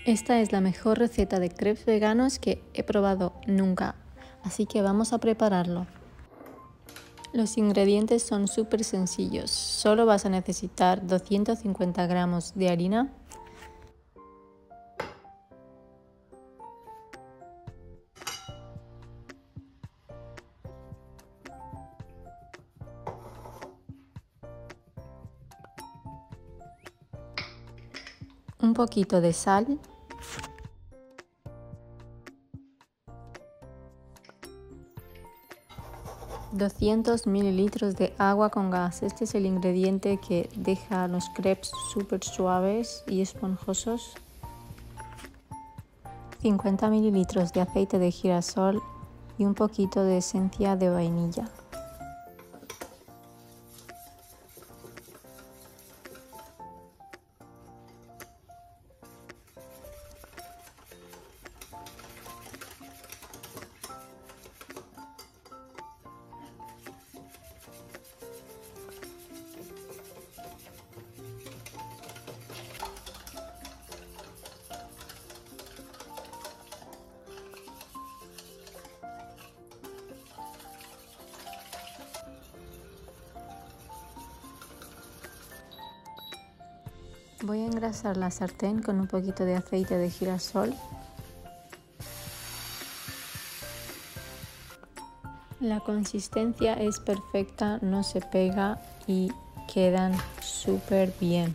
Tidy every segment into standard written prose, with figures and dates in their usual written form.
Esta es la mejor receta de crepes veganos que he probado nunca, así que vamos a prepararlo. Los ingredientes son súper sencillos, solo vas a necesitar 250 gramos de harina, un poquito de sal, $200 mililitros de agua con gas. Este es el ingrediente que deja los crepes súper suaves y esponjosos. 50 mililitros de aceite de girasol y un poquito de esencia de vainilla. Voy a engrasar la sartén con un poquito de aceite de girasol. La consistencia es perfecta, no se pega y quedan súper bien.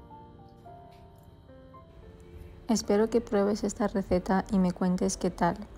Espero que pruebes esta receta y me cuentes qué tal.